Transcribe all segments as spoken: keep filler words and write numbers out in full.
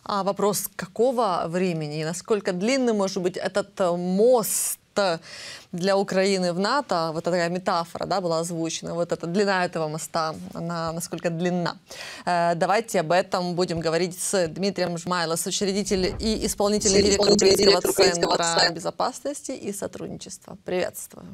А вопрос, какого времени и насколько длинный может быть этот мост для Украины в НАТО? Вот такая метафора, да, была озвучена. Вот эта длина этого моста, она насколько длинна. Давайте об этом будем говорить с Дмитрием Жмайло, соучредитель и исполнительный директор Украинского центра безопасности и сотрудничества. Приветствую.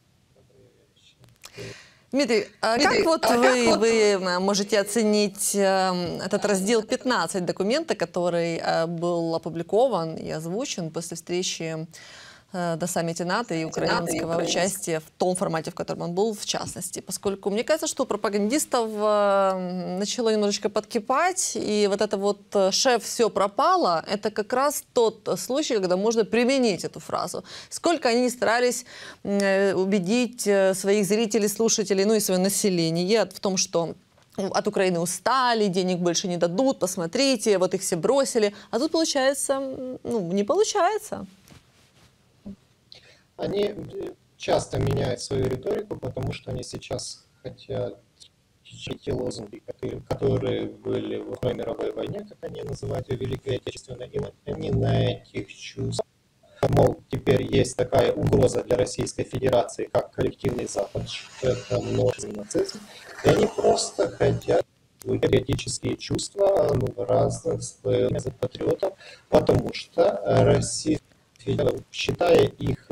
Дмитрий, как вот вы, вы можете оценить этот раздел пятнадцать документа, который был опубликован и озвучен после встречи на саммите НАТО и украинского участия в том формате, в котором он был, в частности? Поскольку мне кажется, что у пропагандистов начало немножечко подкипать, и вот это вот «шеф, все пропало» — это как раз тот случай, когда можно применить эту фразу. Сколько они не старались убедить своих зрителей, слушателей, ну и свое население в том, что от Украины устали, денег больше не дадут, посмотрите, вот их все бросили. А тут получается, ну, не получается. Они часто меняют свою риторику, потому что они сейчас хотят те лозунги, которые, которые были во Второй мировой войне, как они называют ее, Великой Отечественной, и они на этих чувствах, мол, теперь есть такая угроза для Российской Федерации, как коллективный Запад, что это множественный нацизм, и они просто хотят патриотические чувства, ну, разных патриотов, потому что Россия, считая их...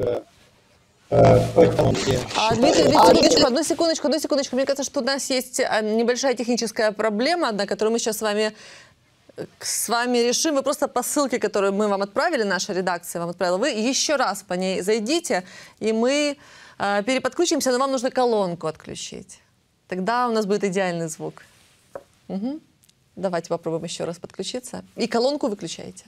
А, Дмитрий, Дмитрий, одну секундочку, одну секундочку. Мне кажется, что у нас есть небольшая техническая проблема, на которую мы сейчас с вами, с вами решим. Вы просто по ссылке, которую мы вам отправили, наша редакция вам отправила, вы еще раз по ней зайдите, и мы э, переподключимся, но вам нужно колонку отключить. Тогда у нас будет идеальный звук. Угу. Давайте попробуем еще раз подключиться. И колонку выключайте.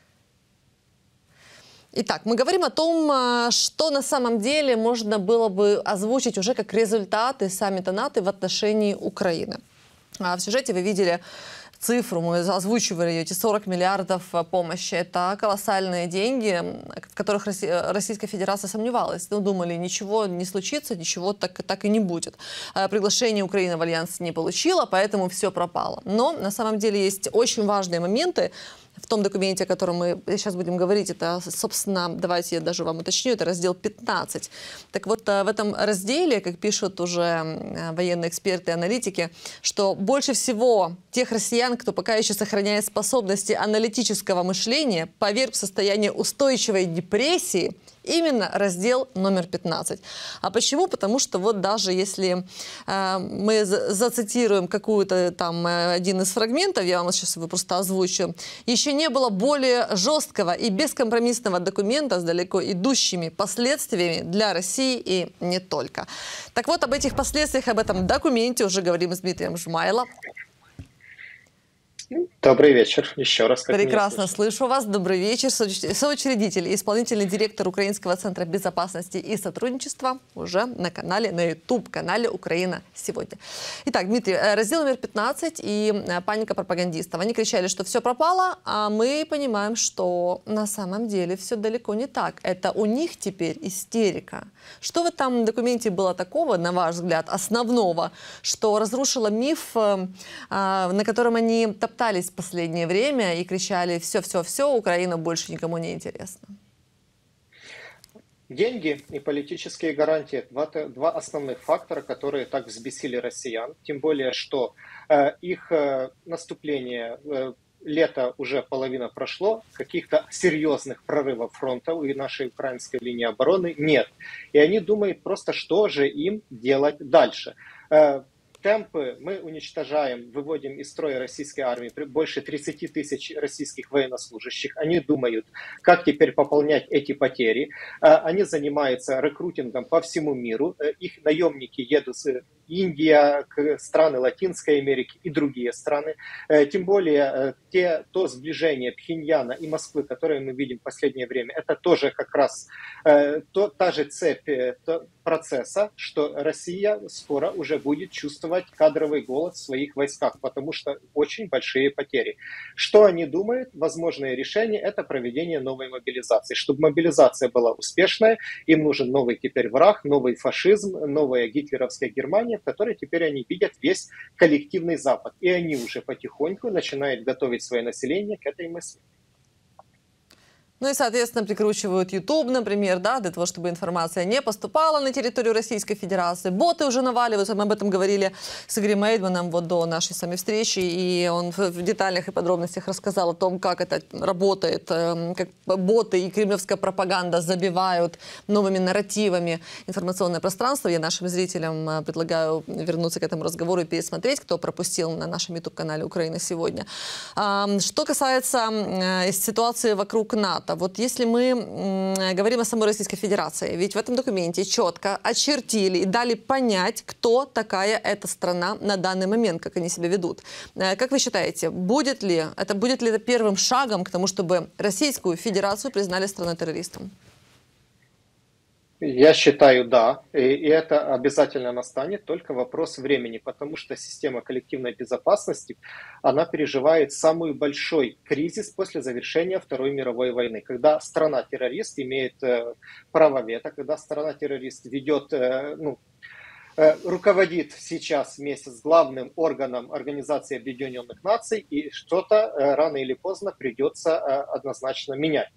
Итак, мы говорим о том, что на самом деле можно было бы озвучить уже как результаты саммита НАТО в отношении Украины. В сюжете вы видели цифру, мы озвучивали ее, эти сорок миллиардов помощи. Это колоссальные деньги, в которых Российская Федерация сомневалась. Ну, думали, ничего не случится, ничего так, так и не будет. Приглашение Украины в альянс не получила, поэтому все пропало. Но на самом деле есть очень важные моменты в том документе, о котором мы сейчас будем говорить. Это, собственно, давайте я даже вам уточню, это раздел пятнадцать. Так вот, в этом разделе, как пишут уже военные эксперты и аналитики, что больше всего тех россиян, кто пока еще сохраняет способности аналитического мышления, поверг в состояние устойчивой депрессии, именно раздел номер пятнадцать. А почему? Потому что вот даже если э, мы зацитируем какую-то там э, один из фрагментов, я вам сейчас его просто озвучу, еще не было более жесткого и бескомпромиссного документа с далеко идущими последствиями для России и не только. Так вот, об этих последствиях, об этом документе уже говорим с Дмитрием Жмайло. Добрый вечер, еще раз. Прекрасно слышу вас. Добрый вечер. Соучредитель и исполнительный директор Украинского центра безопасности и сотрудничества уже на канале, на YouTube-канале «Украина сегодня». Итак, Дмитрий, раздел номер пятнадцать и паника пропагандистов. Они кричали, что все пропало, а мы понимаем, что на самом деле все далеко не так. Это у них теперь истерика. Что в этом документе было такого, на ваш взгляд, основного, что разрушило миф, на котором они топтались в последнее время и кричали «все-все-все, Украина больше никому не интересна»? Деньги и политические гарантии – два, два основных фактора, которые так взбесили россиян. Тем более, что э, их э, наступление, э, лето уже половина прошло, каких-то серьезных прорывов фронта и нашей украинской линии обороны нет. И они думают просто, что же им делать дальше. Э, Темпы мы уничтожаем, выводим из строя российской армии больше тридцати тысяч российских военнослужащих. Они думают, как теперь пополнять эти потери. Они занимаются рекрутингом по всему миру. Их наемники едут с Индии, страны Латинской Америки и другие страны. Тем более те, то сближение Пхеньяна и Москвы, которое мы видим в последнее время, это тоже как раз то, та же цепь то, процесса, что Россия скоро уже будет чувствовать кадровый голод в своих войсках, потому что очень большие потери. Что они думают? Возможное решение – это проведение новой мобилизации. Чтобы мобилизация была успешная, им нужен новый теперь враг, новый фашизм, новая гитлеровская Германия, в которой теперь они видят весь коллективный Запад. И они уже потихоньку начинают готовить свое население к этой мысли. Ну и, соответственно, прикручивают YouTube, например, да, для того, чтобы информация не поступала на территорию Российской Федерации. Боты уже наваливаются, мы об этом говорили с Игорем Эйдманом вот до нашей самой встречи, и он в деталях и подробностях рассказал о том, как это работает, как боты и кремлевская пропаганда забивают новыми нарративами информационное пространство. Я нашим зрителям предлагаю вернуться к этому разговору и пересмотреть, кто пропустил на нашем YouTube-канале «Украина сегодня». Что касается ситуации вокруг НАТО, вот если мы говорим о самой Российской Федерации, ведь в этом документе четко очертили и дали понять, кто такая эта страна на данный момент, как они себя ведут. Как вы считаете, будет ли это, будет ли это первым шагом к тому, чтобы Российскую Федерацию признали страной-террористом? Я считаю, да, и, и это обязательно настанет, только вопрос времени, потому что система коллективной безопасности, она переживает самый большой кризис после завершения Второй мировой войны, когда страна-террорист имеет э, право вето, когда страна-террорист ведет, э, ну, э, руководит сейчас вместе с главным органом Организации Объединенных Наций, и что-то э, рано или поздно придется э, однозначно менять.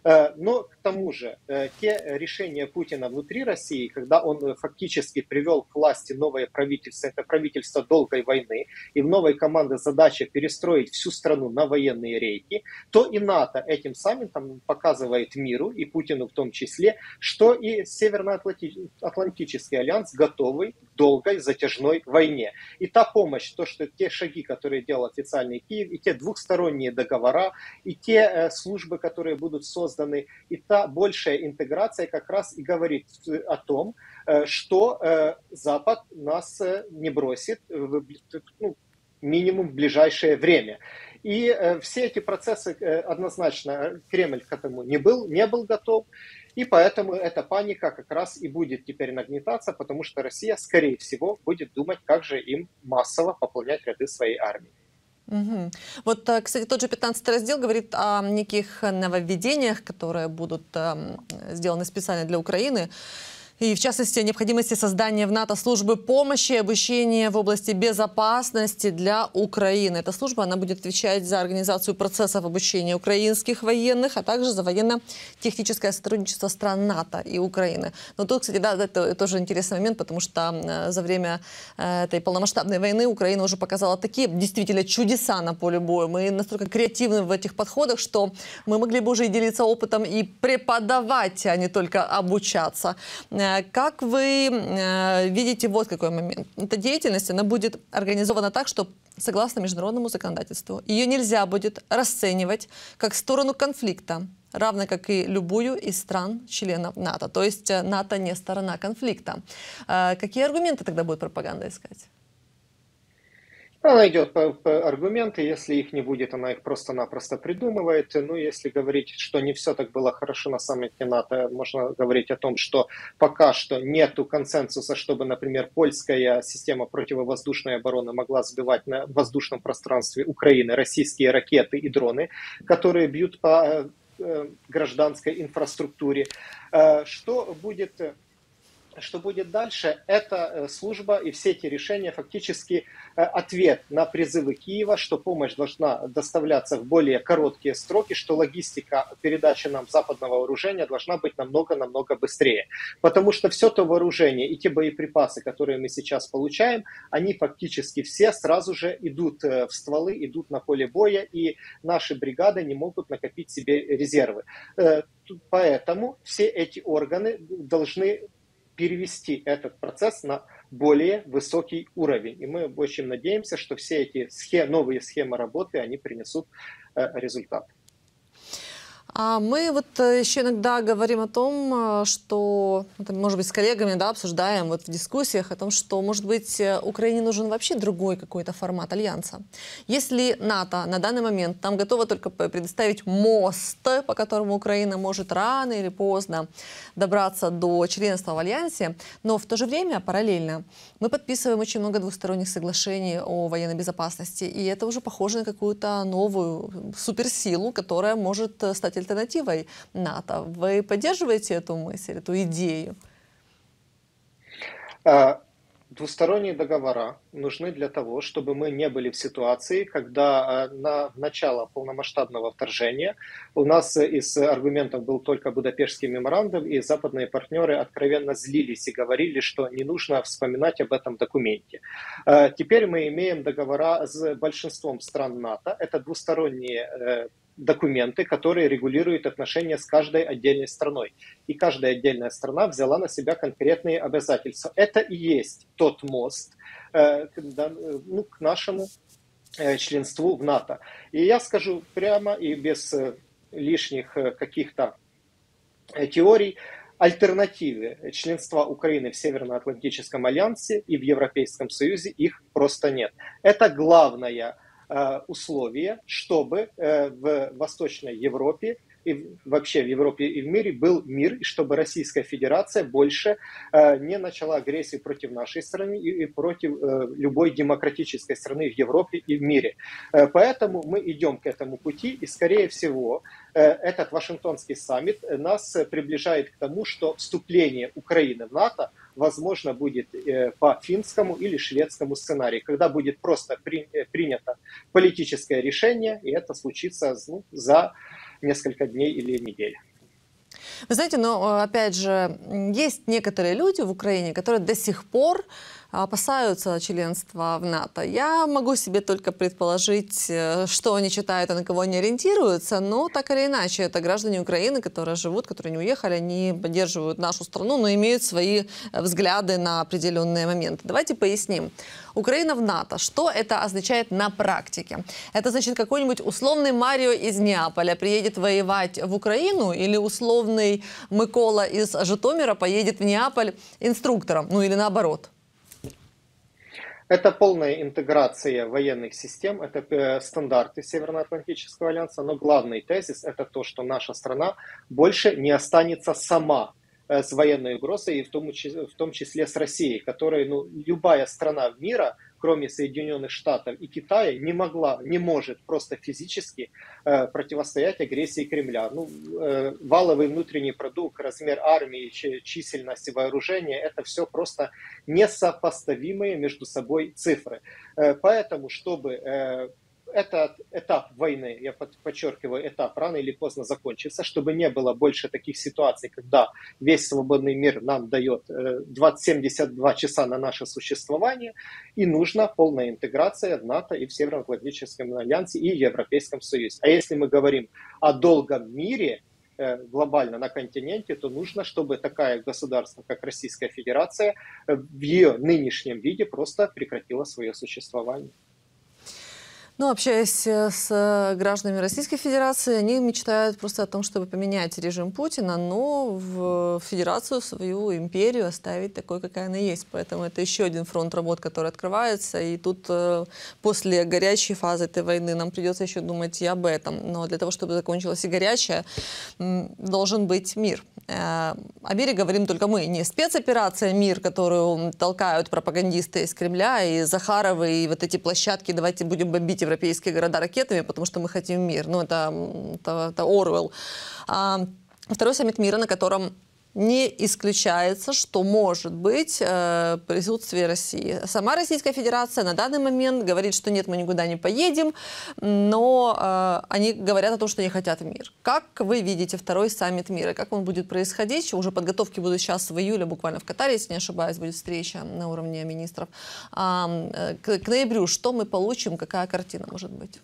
Но к тому же, те решения Путина внутри России, когда он фактически привел к власти новое правительство, это правительство долгой войны, и в новой команде задача перестроить всю страну на военные рейки, то и НАТО этим саммитом показывает миру, и Путину в том числе, что и Североатлантический альянс готовый к долгой затяжной войне. И та помощь, то, что те шаги, которые делал официальный Киев, и те двухсторонние договора, и те службы, которые будут созданы, и та большая интеграция как раз и говорит о том, что Запад нас не бросит, ну, минимум в ближайшее время. И все эти процессы однозначно Кремль к этому не был, не был готов, и поэтому эта паника как раз и будет теперь нагнетаться, потому что Россия, скорее всего, будет думать, как же им массово пополнять ряды своей армии. Угу. Вот, кстати, тот же пятнадцатый раздел говорит о неких нововведениях, которые будут э, сделаны специально для Украины. И, в частности, о необходимости создания в НАТО службы помощи и обучения в области безопасности для Украины. Эта служба, она будет отвечать за организацию процессов обучения украинских военных, а также за военно-техническое сотрудничество стран НАТО и Украины. Но тут, кстати, да, это тоже интересный момент, потому что за время этой полномасштабной войны Украина уже показала такие действительно чудеса на поле боя. Мы настолько креативны в этих подходах, что мы могли бы уже и делиться опытом, и преподавать, а не только обучаться. Как вы э, видите вот какой момент? Эта деятельность, она будет организована так, что, согласно международному законодательству, ее нельзя будет расценивать как сторону конфликта, равно как и любую из стран-членов НАТО. То есть НАТО не сторона конфликта. Э, какие аргументы тогда будет пропаганда искать? Она идет по, по аргументы, если их не будет, она их просто-напросто придумывает. Ну, если говорить, что не все так было хорошо на саммите НАТО, можно говорить о том, что пока что нету консенсуса, чтобы, например, польская система противовоздушной обороны могла сбивать на воздушном пространстве Украины российские ракеты и дроны, которые бьют по э, гражданской инфраструктуре. Э, что будет... Что будет дальше? Эта служба и все эти решения фактически ответ на призывы Киева, что помощь должна доставляться в более короткие сроки, что логистика передачи нам западного вооружения должна быть намного-намного быстрее. Потому что все то вооружение и те боеприпасы, которые мы сейчас получаем, они фактически все сразу же идут в стволы, идут на поле боя, и наши бригады не могут накопить себе резервы. Поэтому все эти органы должны перевести этот процесс на более высокий уровень. И мы очень надеемся, что все эти схемы, новые схемы работы, они принесут э, результат. А мы вот еще иногда говорим о том, что, может быть, с коллегами, да, обсуждаем вот в дискуссиях о том, что, может быть, Украине нужен вообще другой какой-то формат альянса. Если НАТО на данный момент там готово только предоставить мост, по которому Украина может рано или поздно добраться до членства в альянсе, но в то же время параллельно мы подписываем очень много двусторонних соглашений о военной безопасности, и это уже похоже на какую-то новую суперсилу, которая может стать альтернативой НАТО. Вы поддерживаете эту мысль, эту идею? Двусторонние договора нужны для того, чтобы мы не были в ситуации, когда э, на начало полномасштабного вторжения у нас э, из аргументов был только Будапештский меморандум, и западные партнеры откровенно злились и говорили, что не нужно вспоминать об этом документе. Э, Теперь мы имеем договора с большинством стран НАТО. Это двусторонние э, документы, которые регулируют отношения с каждой отдельной страной. И каждая отдельная страна взяла на себя конкретные обязательства. Это и есть тот мост э, к, да, ну, к нашему э, членству в НАТО. И я скажу прямо и без э, лишних э, каких-то э, теорий, альтернативы членства Украины в Североатлантическом альянсе и в Европейском Союзе их просто нет. Это главное условие, чтобы в Восточной Европе и вообще в Европе и в мире был мир, и чтобы Российская Федерация больше не начала агрессию против нашей страны и против любой демократической страны в Европе и в мире. Поэтому мы идем к этому пути, и, скорее всего, этот Вашингтонский саммит нас приближает к тому, что вступление Украины в НАТО возможно будет по финскому или шведскому сценарию, когда будет просто при, принято политическое решение, и это случится ну, за несколько дней или недель. Вы знаете, но опять же, есть некоторые люди в Украине, которые до сих пор опасаются членства в НАТО. Я могу себе только предположить, что они читают и на кого они ориентируются, но так или иначе, это граждане Украины, которые живут, которые не уехали, они поддерживают нашу страну, но имеют свои взгляды на определенные моменты. Давайте поясним. Украина в НАТО. Что это означает на практике? Это значит, какой-нибудь условный Марио из Неаполя приедет воевать в Украину или условный Микола из Житомира поедет в Неаполь инструктором, ну или наоборот? Это полная интеграция военных систем, это стандарты Североатлантического альянса, но главный тезис это то, что наша страна больше не останется сама с военной угрозой, и в том, в том числе с Россией, которой ну, любая страна мира, кроме Соединенных Штатов и Китая, не могла, не может просто физически э, противостоять агрессии Кремля. Ну, э, валовый внутренний продукт, размер армии, численность вооружения, это все просто несопоставимые между собой цифры. Э, поэтому, чтобы э, этот этап войны, я подчеркиваю, этап рано или поздно закончится, чтобы не было больше таких ситуаций, когда весь свободный мир нам дает семьдесят два часа на наше существование, и нужна полная интеграция в НАТО и в Североатлантическом альянсе и в Европейском Союзе. А если мы говорим о долгом мире, глобально на континенте, то нужно, чтобы такое государство, как Российская Федерация, в ее нынешнем виде просто прекратило свое существование. Ну, общаясь с гражданами Российской Федерации, они мечтают просто о том, чтобы поменять режим Путина, но в Федерацию, свою империю оставить такой, какая она есть. Поэтому это еще один фронт работ, который открывается. И тут после горячей фазы этой войны нам придется еще думать и об этом. Но для того, чтобы закончилась и горячая, должен быть мир. О мире говорим только мы. Не спецоперация «Мир», которую толкают пропагандисты из Кремля, и Захаровы, и вот эти площадки «давайте будем бомбить европейские города ракетами, потому что мы хотим мир». Ну, это, это, это Оруэлл. А второй саммит мира, на котором не исключается, что может быть э, присутствие России. Сама Российская Федерация на данный момент говорит, что нет, мы никуда не поедем, но э, они говорят о том, что не хотят мир. Как вы видите второй саммит мира? Как он будет происходить? Уже подготовки будут сейчас в июле, буквально в Катаре, если не ошибаюсь, будет встреча на уровне министров. А, э, к, к ноябрю что мы получим? Какая картина может быть?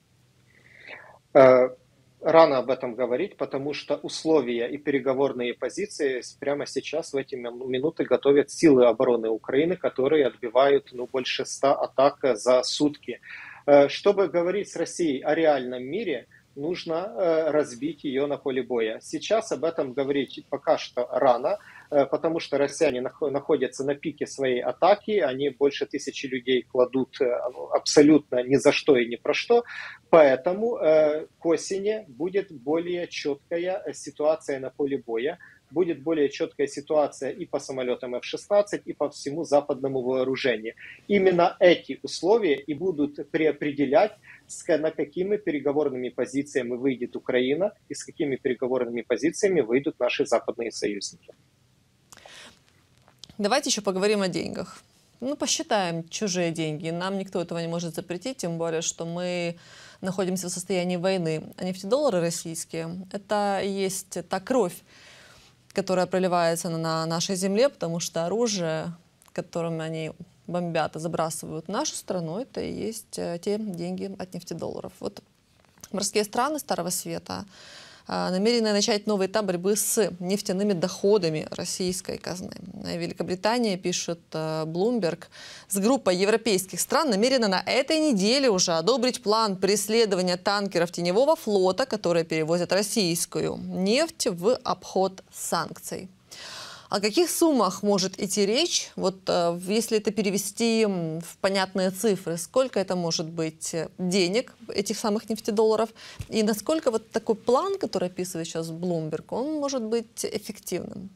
Рано об этом говорить, потому что условия и переговорные позиции прямо сейчас, в эти минуты, готовят силы обороны Украины, которые отбивают ну, больше ста атак за сутки. Чтобы говорить с Россией о реальном мире, нужно разбить ее на поле боя. Сейчас об этом говорить пока что рано, потому что россияне находятся на пике своей атаки, они больше тысячи людей кладут абсолютно ни за что и ни про что, поэтому к осени будет более четкая ситуация на поле боя, будет более четкая ситуация и по самолетам эф шестнадцать, и по всему западному вооружению. Именно эти условия и будут преопределять, на какими переговорными позициями выйдет Украина и с какими переговорными позициями выйдут наши западные союзники. Давайте еще поговорим о деньгах. ну, посчитаем чужие деньги. Нам никто этого не может запретить, тем более, что мы находимся в состоянии войны. А нефтедоллары российские – это и есть та кровь, которая проливается на нашей земле, потому что оружие, которым они бомбят и забрасывают нашу страну, это и есть те деньги от нефтедолларов. Вот морские страны Старого Света намерены начать новый этап борьбы с нефтяными доходами российской казны. Великобритания, пишет Bloomberg, с группой европейских стран намерена на этой неделе уже одобрить план преследования танкеров теневого флота, которые перевозят российскую нефть в обход санкций. О каких суммах может идти речь, вот если это перевести в понятные цифры, сколько это может быть денег, этих самых нефтедолларов, и насколько вот такой план, который описывает сейчас Bloomberg, он может быть эффективным?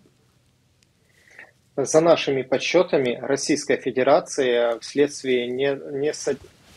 За нашими подсчетами, Российская Федерация вследствие не, не, сод...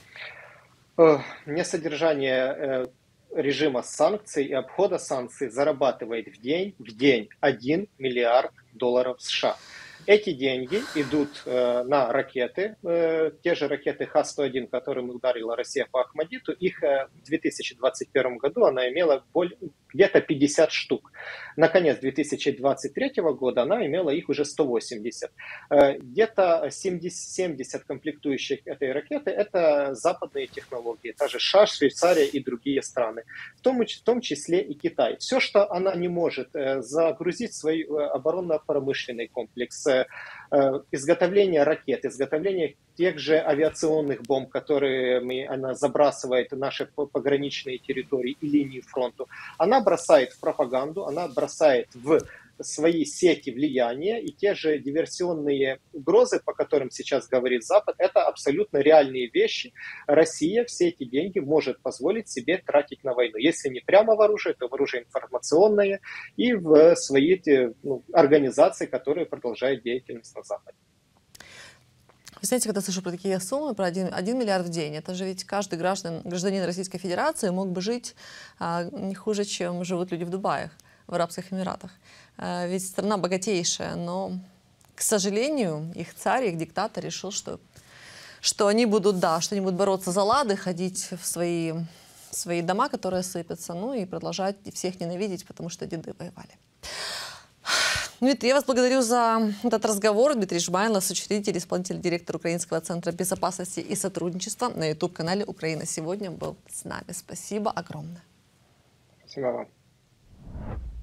не содержания режима санкций и обхода санкций зарабатывает в день, в день один миллиард долларов США. Эти деньги идут э, на ракеты, э, те же ракеты Х сто один, которыми ударила Россия по Ахмадиту, их э, в две тысячи двадцать первом году она имела где-то пятьдесят штук. Наконец, две тысячи двадцать третьего года она имела их уже сто восемьдесят. Э, где-то семьдесят, семьдесят комплектующих этой ракеты – это западные технологии, та же США, Швейцария и другие страны, в том, в том числе и Китай. Все, что она не может э, загрузить в свой э, оборонно-промышленный комплекс, изготовление ракет, изготовление тех же авиационных бомб, которыми она забрасывает наши пограничные территории и линии фронта, она бросает в пропаганду, она бросает в свои сети влияния, и те же диверсионные угрозы, по которым сейчас говорит Запад, это абсолютно реальные вещи. Россия все эти деньги может позволить себе тратить на войну. Если не прямо в оружие, то в оружие информационное и в свои ну, организации, которые продолжают деятельность на Западе. Вы знаете, когда слышу про такие суммы, про один, один миллиард в день, это же ведь каждый граждан, гражданин Российской Федерации мог бы жить а, не хуже, чем живут люди в Дубае, в Арабских Эмиратах. А, ведь страна богатейшая, но, к сожалению, их царь, их диктатор решил, что, что они будут, да, что они будут бороться за лады, ходить в свои, в свои дома, которые сыпятся, ну и продолжать всех ненавидеть, потому что деды воевали. Дмитрий, я вас благодарю за этот разговор. Дмитрий Жмайло, соучредитель, исполнительный директор Украинского центра безопасности и сотрудничества на ютуб-канале «Украина сегодня» был с нами. Спасибо огромное. Спасибо вам.